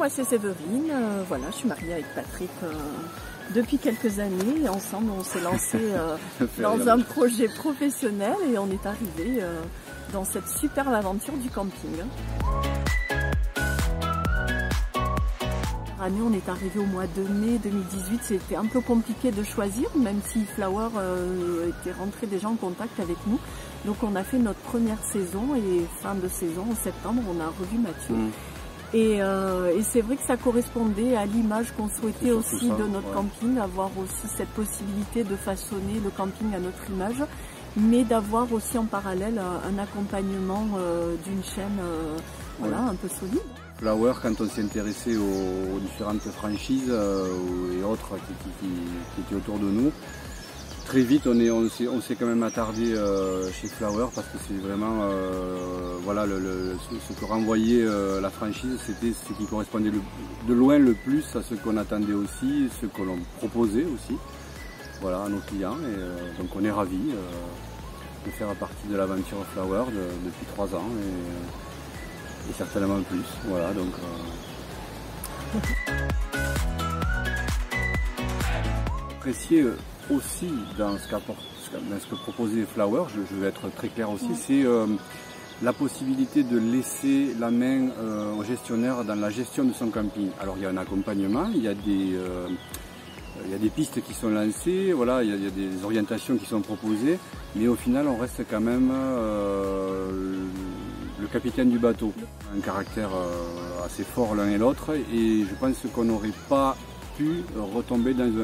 moi c'est Séverine. Voilà, je suis mariée avec Patrick depuis quelques années et ensemble on s'est lancé dans un projet professionnel et on est arrivé dans cette superbe aventure du camping. Cette année, on est arrivé au mois de mai 2018, c'était un peu compliqué de choisir, même si Flower était rentré déjà en contact avec nous. Donc on a fait notre première saison et fin de saison, en septembre, on a revu Mathieu. Et c'est vrai que ça correspondait à l'image qu'on souhaitait aussi de notre camping, avoir aussi cette possibilité de façonner le camping à notre image, mais d'avoir aussi en parallèle un accompagnement d'une chaîne voilà, un peu solide. Flower, quand on s'est intéressé aux différentes franchises et autres qui étaient autour de nous, très vite on s'est quand même attardé chez Flower parce que c'est vraiment voilà, ce que renvoyait la franchise, c'était ce qui correspondait de loin le plus à ce qu'on attendait aussi, ce que l'on proposait aussi, voilà, à nos clients. Et donc on est ravis de faire partie de l'aventure Flower depuis 3 ans. Et certainement plus, voilà, donc... Apprécier aussi dans ce que proposait Flower, je vais être très clair aussi, c'est la possibilité de laisser la main au gestionnaire dans la gestion de son camping. Alors il y a un accompagnement, il y a des pistes qui sont lancées, voilà, il y a des orientations qui sont proposées, mais au final on reste quand même le capitaine du bateau. Un caractère assez fort l'un et l'autre, et je pense qu'on n'aurait pas pu retomber dans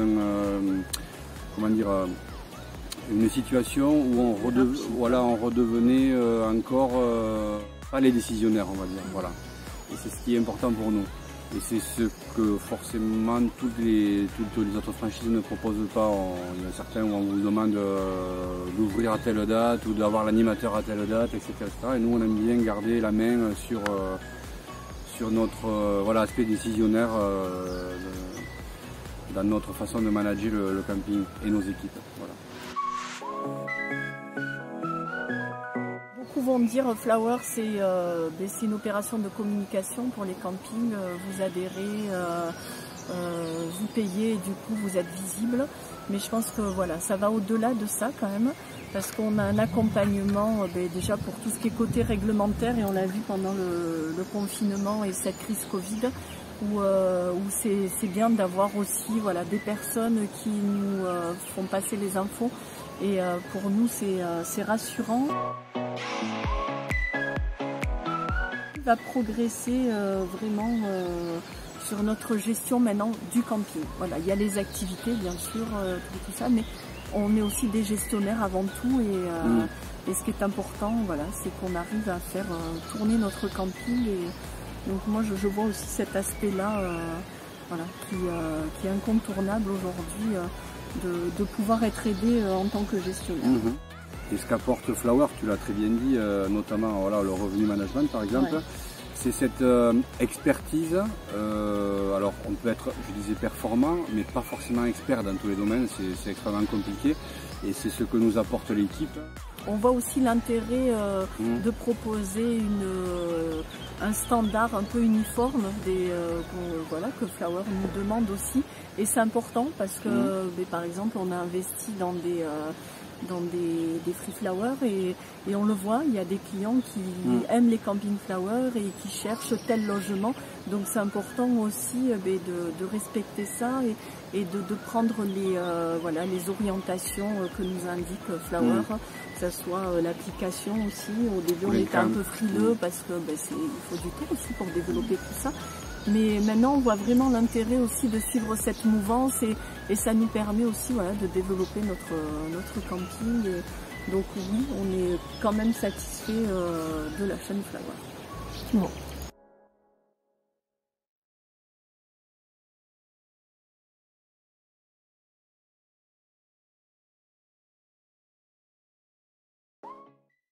une situation où on redevenait encore pas les décisionnaires, on va dire. Voilà. Et c'est ce qui est important pour nous. Et c'est ce que forcément toutes les autres franchises ne proposent pas. Il y en a certains où on vous demande d'ouvrir à telle date ou d'avoir l'animateur à telle date, etc., etc. Et nous on aime bien garder la main sur notre voilà, aspect décisionnaire dans notre façon de manager le camping et nos équipes. Voilà. Beaucoup vont me dire Flower c'est une opération de communication pour les campings, vous adhérez, vous payez et du coup vous êtes visible, mais je pense que voilà, ça va au-delà de ça quand même, parce qu'on a un accompagnement déjà pour tout ce qui est côté réglementaire, et on l'a vu pendant le confinement et cette crise Covid, où c'est bien d'avoir aussi voilà, des personnes qui nous font passer les infos, et pour nous c'est rassurant. On va progresser vraiment sur notre gestion maintenant du camping. Voilà, il y a les activités bien sûr, tout ça, mais on est aussi des gestionnaires avant tout, et ce qui est important, voilà, c'est qu'on arrive à faire tourner notre camping. Et donc moi je vois aussi cet aspect-là voilà, qui est incontournable aujourd'hui, de pouvoir être aidé en tant que gestionnaire. Et ce qu'apporte Flower, tu l'as très bien dit, notamment voilà, le revenu management par exemple, c'est cette expertise. Alors on peut être, je disais, performant, mais pas forcément expert dans tous les domaines, c'est extrêmement compliqué, et c'est ce que nous apporte l'équipe. On voit aussi l'intérêt de proposer un standard un peu uniforme voilà, que Flower nous demande aussi, et c'est important parce que par exemple on a investi dans des Free Flower, et on le voit, il y a des clients qui aiment les camping Flower et qui cherchent tel logement, donc c'est important aussi de respecter ça et de prendre voilà, les orientations que nous indique Flower, que ce soit l'application aussi. Au début on était un peu frileux parce que il faut du temps aussi pour développer tout ça. Mais maintenant on voit vraiment l'intérêt aussi de suivre cette mouvance, et ça nous permet aussi voilà, de développer notre camping. Et donc oui, on est quand même satisfait de la chaîne Flower. Bon.